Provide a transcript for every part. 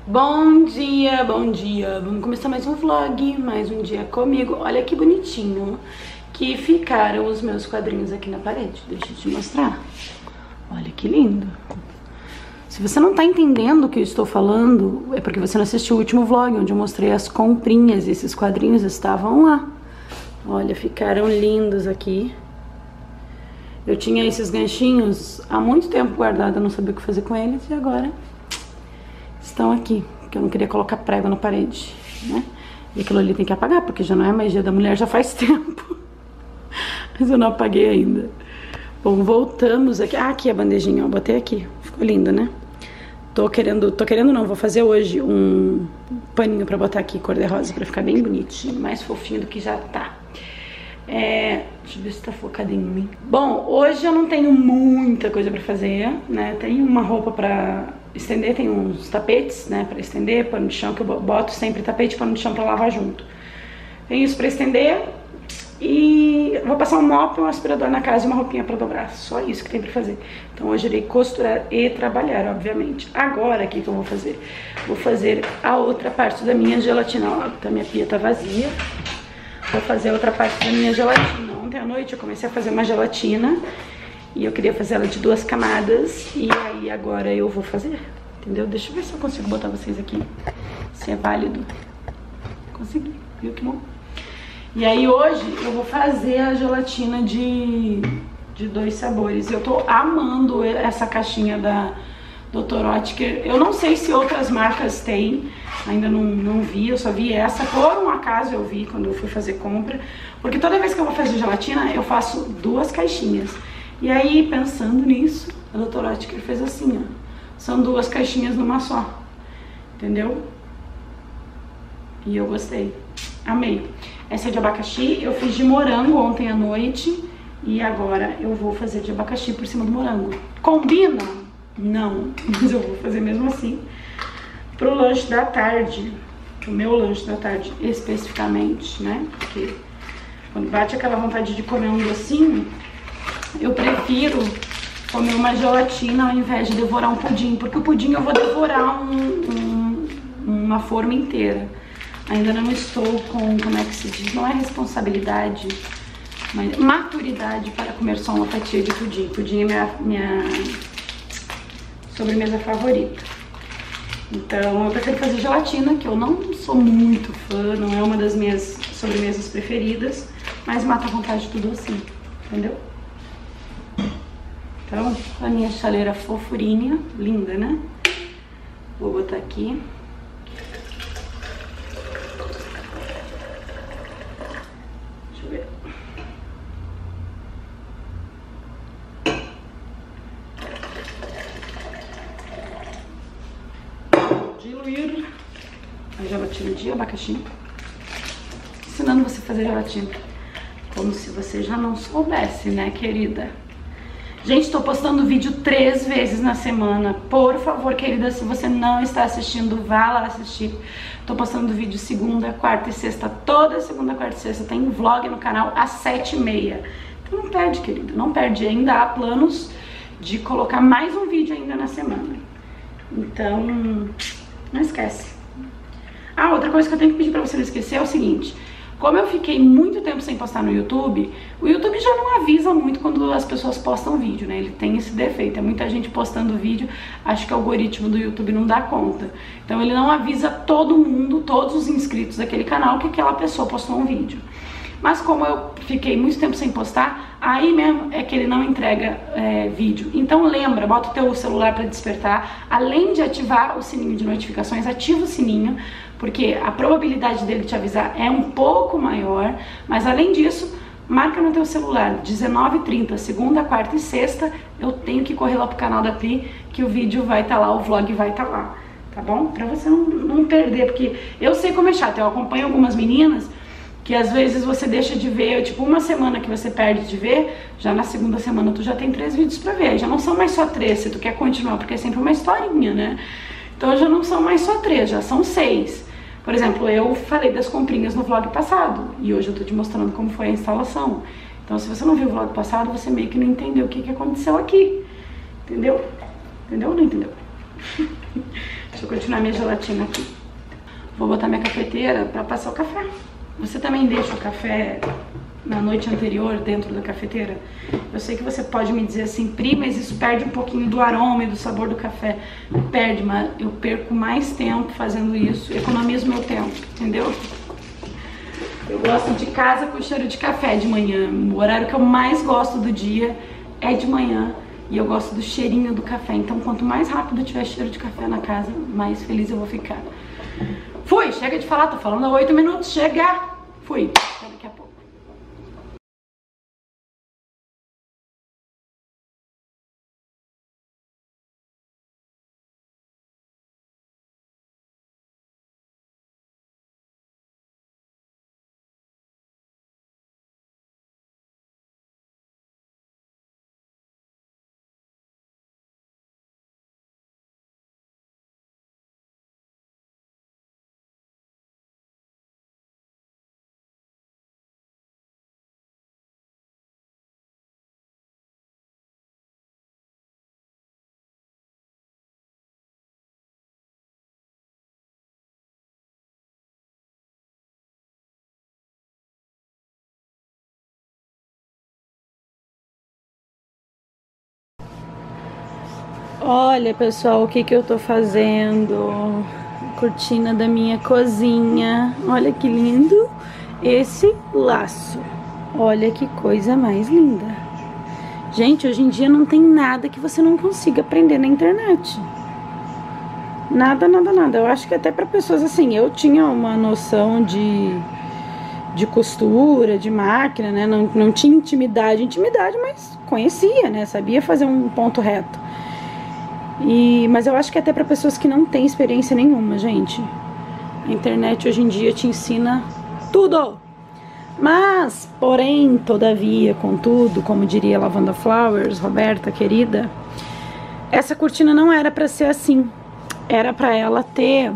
Bom dia, bom dia. Vamos começar mais um vlog, mais um dia comigo. Olha que bonitinho que ficaram os meus quadrinhos aqui na parede. Deixa eu te mostrar. Olha que lindo. Se você não tá entendendo o que eu estou falando, é porque você não assistiu o último vlog, onde eu mostrei as comprinhas e esses quadrinhos estavam lá. Olha, ficaram lindos aqui. Eu tinha esses ganchinhos há muito tempo guardados, eu não sabia o que fazer com eles e agora estão aqui, porque eu não queria colocar prego na parede, né? E aquilo ali tem que apagar, porque já não é mais dia da mulher, já faz tempo. Mas eu não apaguei ainda. Bom, voltamos aqui. Ah, aqui a bandejinha, ó, botei aqui. Ficou linda, né? Tô querendo não, vou fazer hoje um paninho pra botar aqui, cor de rosa, pra ficar bem bonitinho, mais fofinho do que já tá. Deixa eu ver se tá focado em mim. Bom, hoje eu não tenho muita coisa pra fazer, né? Tem uma roupa pra estender, tem uns tapetes, né, pra estender, pano de chão, que eu boto sempre tapete e pano de chão pra lavar junto. Tem isso pra estender e vou passar um mop, um aspirador na casa e uma roupinha pra dobrar. Só isso que tem pra fazer. Então hoje eu irei costurar e trabalhar, obviamente. Agora, o que eu vou fazer? Vou fazer a outra parte da minha gelatina. Ó, a minha pia tá vazia. Vou fazer a outra parte da minha gelatina. Ontem à noite eu comecei a fazer uma gelatina e eu queria fazer ela de 2 camadas. E aí agora eu vou fazer, entendeu? Deixa eu ver se eu consigo botar vocês aqui, se é válido. Consegui, viu que bom? E aí hoje eu vou fazer a gelatina de 2 sabores. Eu tô amando essa caixinha da Dr. Oetker. Eu não sei se outras marcas têm, ainda não vi, eu só vi essa. Por um acaso eu vi quando eu fui fazer compra, porque toda vez que eu vou fazer gelatina eu faço 2 caixinhas. E aí, pensando nisso, a Dr. Oetker fez assim, ó. São 2 caixinhas numa só, entendeu? E eu gostei, amei. Essa é de abacaxi, eu fiz de morango ontem à noite e agora eu vou fazer de abacaxi por cima do morango. Combina? Não, mas eu vou fazer mesmo assim. Pro lanche da tarde, pro meu lanche da tarde especificamente, né? Porque quando bate aquela vontade de comer um docinho, eu prefiro comer uma gelatina ao invés de devorar um pudim, porque o pudim eu vou devorar uma forma inteira. Ainda não estou com, como é que se diz, não é responsabilidade, mas maturidade para comer só uma fatia de pudim. Pudim é minha sobremesa favorita. Então eu prefiro fazer gelatina, que eu não sou muito fã, não é uma das minhas sobremesas preferidas, mas mata a vontade do docinho, entendeu? Então, a minha chaleira fofurinha, linda, né? Vou botar aqui. Deixa eu ver. Diluir a gelatina de abacaxi. Ensinando você a fazer gelatina. Como se você já não soubesse, né, querida? Gente, tô postando vídeo 3 vezes na semana. Por favor, querida, se você não está assistindo, vá lá assistir. Tô postando vídeo segunda, quarta e sexta. Toda segunda, quarta e sexta tem vlog no canal às 7h30. Então não perde, querida, não perde. Ainda há planos de colocar mais um vídeo ainda na semana. Então, não esquece. Ah, outra coisa que eu tenho que pedir pra você não esquecer é o seguinte. Como eu fiquei muito tempo sem postar no YouTube, o YouTube já não avisa muito quando as pessoas postam vídeo, né? Ele tem esse defeito, é muita gente postando vídeo, acho que o algoritmo do YouTube não dá conta. Então ele não avisa todo mundo, todos os inscritos daquele canal, que aquela pessoa postou um vídeo. Mas como eu fiquei muito tempo sem postar, aí mesmo é que ele não entrega vídeo. Então lembra, bota o teu celular para despertar, além de ativar o sininho de notificações, ativa o sininho, porque a probabilidade dele te avisar é um pouco maior, mas além disso, marca no teu celular, 19h30, segunda, quarta e sexta, eu tenho que correr lá pro canal da Pri, que o vídeo vai estar lá, o vlog vai estar lá, tá bom? Pra você não perder, porque eu sei como é chato, eu acompanho algumas meninas que às vezes você deixa de ver, tipo uma semana que você perde de ver, já na segunda semana tu já tem 3 vídeos pra ver, já não são mais só 3, se tu quer continuar, porque é sempre uma historinha, né? Então já não são mais só 3, já são 6. Por exemplo, eu falei das comprinhas no vlog passado, e hoje eu tô te mostrando como foi a instalação. Então se você não viu o vlog passado, você meio que não entendeu o que aconteceu aqui, entendeu? Entendeu ou não entendeu? Deixa eu continuar minha gelatina aqui. Vou botar minha cafeteira pra passar o café. Você também deixa o café na noite anterior dentro da cafeteira? Eu sei que você pode me dizer assim, Pri, mas isso perde um pouquinho do aroma e do sabor do café. Perde, mas eu perco mais tempo fazendo isso, economizo meu tempo, entendeu? Eu gosto de casa com cheiro de café de manhã. O horário que eu mais gosto do dia é de manhã. E eu gosto do cheirinho do café. Então, quanto mais rápido tiver cheiro de café na casa, mais feliz eu vou ficar. Fui! Chega de falar, tô falando há 8 minutos. Chega! Fui! Até daqui a pouco. Olha, pessoal, o que eu tô fazendo? Cortina da minha cozinha. Olha que lindo esse laço. Olha que coisa mais linda. Gente, hoje em dia não tem nada que você não consiga aprender na internet. Nada, nada, nada. Eu acho que até pra pessoas assim, eu tinha uma noção de costura, de máquina, né? Não tinha intimidade, mas conhecia, né? Sabia fazer um ponto reto. Mas eu acho que até para pessoas que não têm experiência nenhuma, gente. A internet hoje em dia te ensina tudo. Mas, porém, todavia, contudo, como diria Lavanda Flowers, Roberta, querida, essa cortina não era para ser assim. Era para ela ter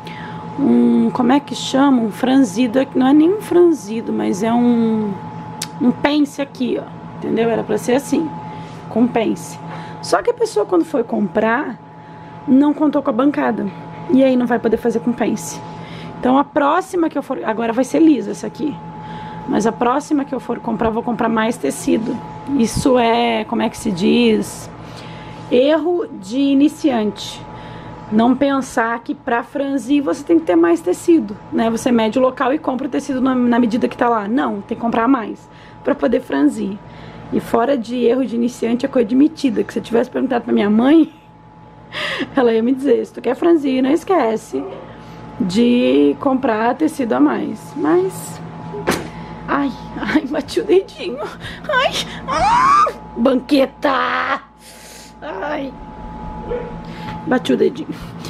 como é que chama? Um franzido, não é nem um franzido, mas é um pence aqui, ó. Entendeu? Era para ser assim, com pence. Só que a pessoa, quando foi comprar, não contou com a bancada. E aí não vai poder fazer com pence. Então a próxima que eu for... Agora vai ser lisa essa aqui. Mas a próxima que eu for comprar, vou comprar mais tecido. Isso é, como é que se diz? Erro de iniciante. Não pensar que pra franzir você tem que ter mais tecido, né? Você mede o local e compra o tecido na medida que tá lá. Não, tem que comprar mais pra poder franzir. E fora de erro de iniciante é coisa admitida, que se eu tivesse perguntado pra minha mãe, ela ia me dizer, se tu quer franzir, não esquece de comprar tecido a mais. Mas, ai, bati o dedinho. Ai, banqueta! Ai, bati o dedinho.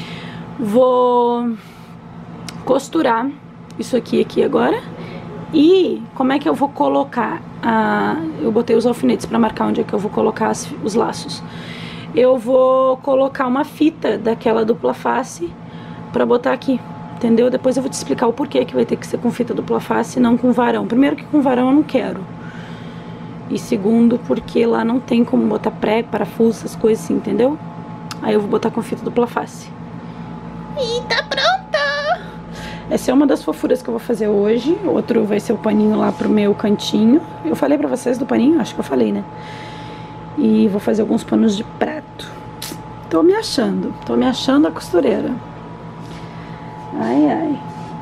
Vou costurar isso aqui agora. E como é que eu vou colocar? Eu botei os alfinetes para marcar onde é que eu vou colocar os laços. Eu vou colocar uma fita daquela dupla face para botar aqui, entendeu? Depois eu vou te explicar o porquê que vai ter que ser com fita dupla face e não com varão. Primeiro que com varão eu não quero. E segundo porque lá não tem como botar prego, parafuso, essas coisas assim, entendeu? Aí eu vou botar com fita dupla face. E tá pronta! Essa é uma das fofuras que eu vou fazer hoje. Outro vai ser o paninho lá pro meu cantinho. Eu falei pra vocês do paninho? Acho que eu falei, né? E vou fazer alguns panos de prato. Tô me achando a costureira. Ai, ai.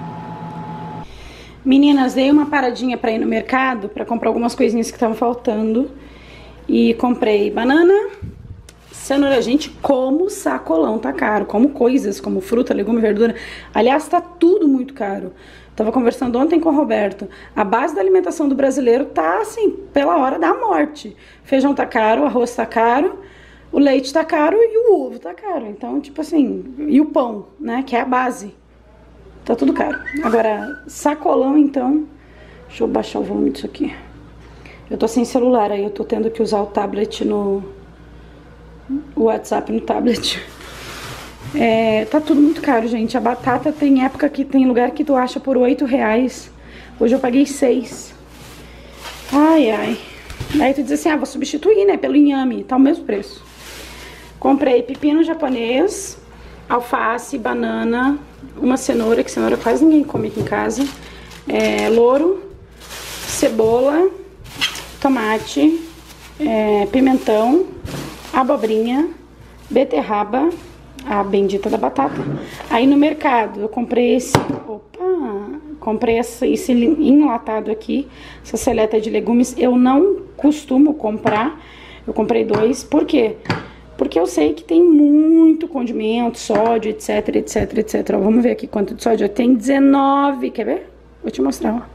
Meninas, dei uma paradinha pra ir no mercado pra comprar algumas coisinhas que estavam faltando. E comprei banana, cenoura. Gente, como sacolão tá caro. Como coisas, como fruta, legume, verdura. Aliás, tá tudo muito caro. Tava conversando ontem com o Roberto. A base da alimentação do brasileiro tá, assim, pela hora da morte. Feijão tá caro, o arroz tá caro, o leite tá caro e o ovo tá caro. Então, tipo assim, e o pão, né, que é a base. Tá tudo caro. Agora, sacolão, então... Deixa eu baixar o volume disso aqui. Eu tô sem celular, aí eu tô tendo que usar o tablet no... O WhatsApp no tablet. Tá tudo muito caro, gente. A batata tem época que tem lugar que tu acha por R$8. Hoje eu paguei 6. Ai, ai. Aí tu diz assim, vou substituir, né, pelo inhame. Tá o mesmo preço. Comprei pepino japonês, alface, banana, uma cenoura, que cenoura quase ninguém come aqui em casa, louro, cebola, tomate, pimentão, abobrinha, beterraba, a bendita da batata. Aí no mercado eu comprei esse enlatado aqui, essa seleta de legumes. Eu não costumo comprar, eu comprei 2, por quê? Porque eu sei que tem muito condimento, sódio, etc, etc, etc. Ó, vamos ver aqui quanto de sódio tem. 19, quer ver? Vou te mostrar, ó.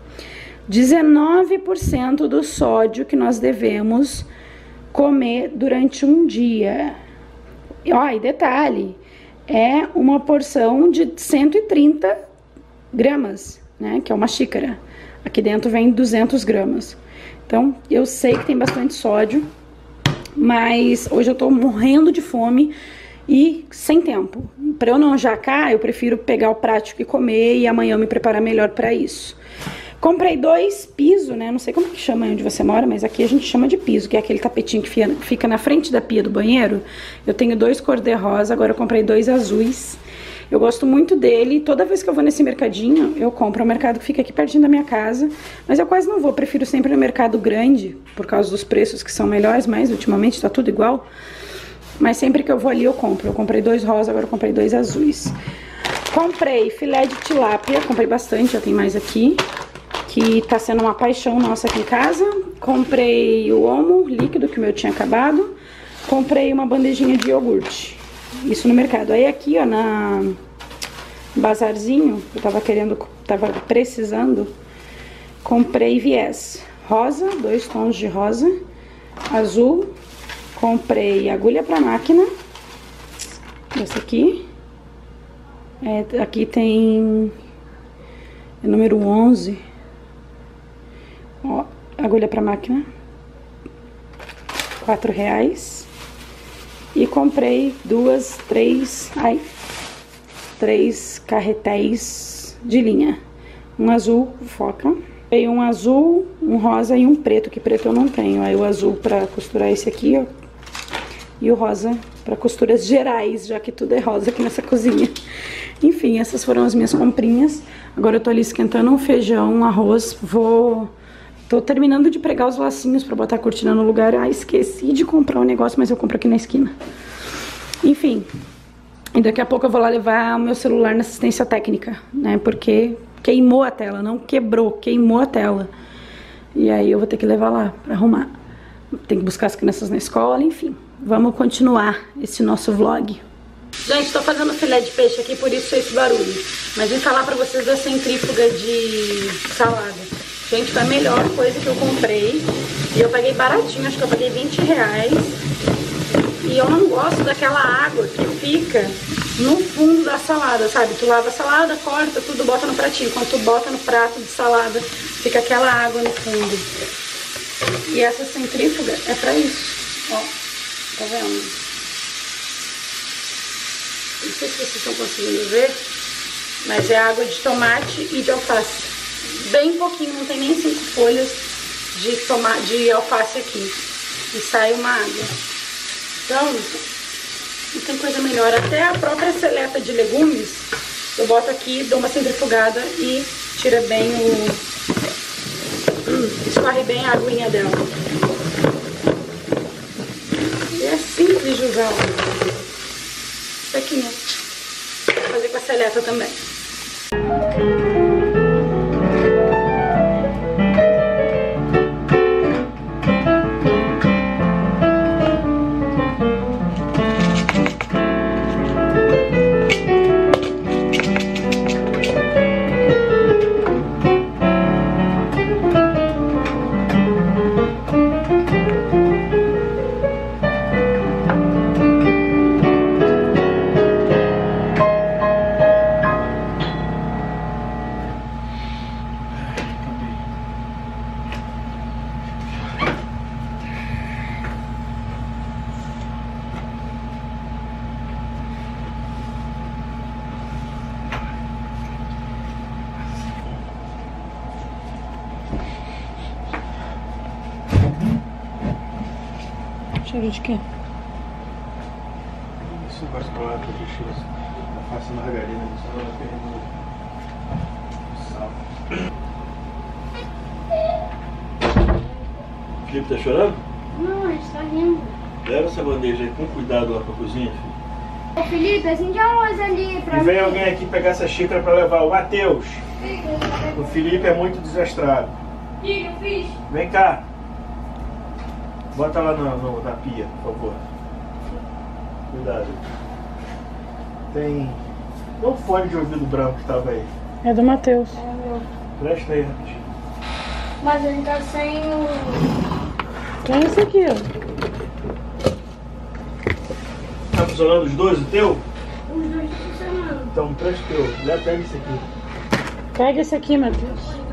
19% do sódio que nós devemos comer durante um dia. Ó, e detalhe, é uma porção de 130 gramas, né? Que é uma xícara. Aqui dentro vem 200 gramas. Então, eu sei que tem bastante sódio, mas hoje eu tô morrendo de fome e sem tempo. Para eu não jacar, eu prefiro pegar o prático e comer, e amanhã eu me preparar melhor para isso. Comprei 2 piso, né? Não sei como que chama aí onde você mora, mas aqui a gente chama de piso, que é aquele tapetinho que fica na frente da pia do banheiro. Eu tenho 2 cor-de-rosa, agora eu comprei 2 azuis. Eu gosto muito dele, toda vez que eu vou nesse mercadinho, eu compro. É um mercado que fica aqui pertinho da minha casa, mas eu quase não vou, prefiro sempre no mercado grande, por causa dos preços que são melhores, mas ultimamente tá tudo igual. Mas sempre que eu vou ali eu compro. Eu comprei 2 rosas, agora eu comprei 2 azuis. Comprei filé de tilápia, comprei bastante, já tem mais aqui, que tá sendo uma paixão nossa aqui em casa. Comprei o omo líquido, que o meu tinha acabado. Comprei uma bandejinha de iogurte. Isso no mercado. Aí aqui, ó, na bazarzinho, eu tava precisando, comprei viés. Rosa, 2 tons de rosa. Azul. Comprei agulha pra máquina. Essa aqui. Aqui tem número 11. Ó, agulha pra máquina. R$4. E comprei 3 carretéis de linha. Um azul, foca. Comprei um azul, um rosa e um preto, que preto eu não tenho. Aí o azul pra costurar esse aqui, ó. E o rosa pra costuras gerais, já que tudo é rosa aqui nessa cozinha. Enfim, essas foram as minhas comprinhas. Agora eu tô ali esquentando um feijão, um arroz. Tô terminando de pregar os lacinhos pra botar a cortina no lugar. Ah, esqueci de comprar um negócio, mas eu compro aqui na esquina. Enfim, e daqui a pouco eu vou lá levar o meu celular na assistência técnica, né? Porque queimou a tela, não quebrou, queimou a tela. E aí eu vou ter que levar lá pra arrumar. Tem que buscar as crianças na escola, enfim. Vamos continuar esse nosso vlog. Gente, tô fazendo filé de peixe aqui, por isso esse barulho. Mas vim falar pra vocês da centrífuga de salada. Gente, foi a melhor coisa que eu comprei. E eu paguei baratinho, acho que eu paguei R$20. E eu não gosto daquela água que fica no fundo da salada, sabe? Tu lava a salada, corta tudo, bota no pratinho. Quando tu bota no prato de salada, fica aquela água no fundo. E essa centrífuga é pra isso. Ó, tá vendo? Não sei se vocês estão conseguindo ver, mas é água de tomate e de alface. Bem pouquinho, não tem nem 5 folhas de alface aqui. E sai uma água. Então, não tem coisa melhor. Até a própria seleta de legumes, eu boto aqui, dou uma centrifugada e tira bem escorre bem a aguinha dela. E é simples de usar. Isso aqui, né? Vou fazer com a seleta também. Cheiro de quê? Isso, gosto de Passa margarina, senão ela perde o sal. O Felipe tá chorando? Não, a gente tá rindo. Leva essa bandeja aí com cuidado lá pra cozinha, filho. Ô Felipe, acende a luz ali pra E mim. vem alguém aqui pegar essa xícara pra levar. O Matheus. O Felipe é muito desastrado. O que eu fiz? Vem cá. Bota lá na pia, por favor. Cuidado. Tem um fone de ouvido branco que tava aí. É do Matheus. É meu. Presta aí rapidinho. Mas ele tá sem o... Tem esse aqui, ó. Tá funcionando os dois, o teu? Os dois funcionando. Então presta o teu. Pega esse aqui. Pega esse aqui, Matheus.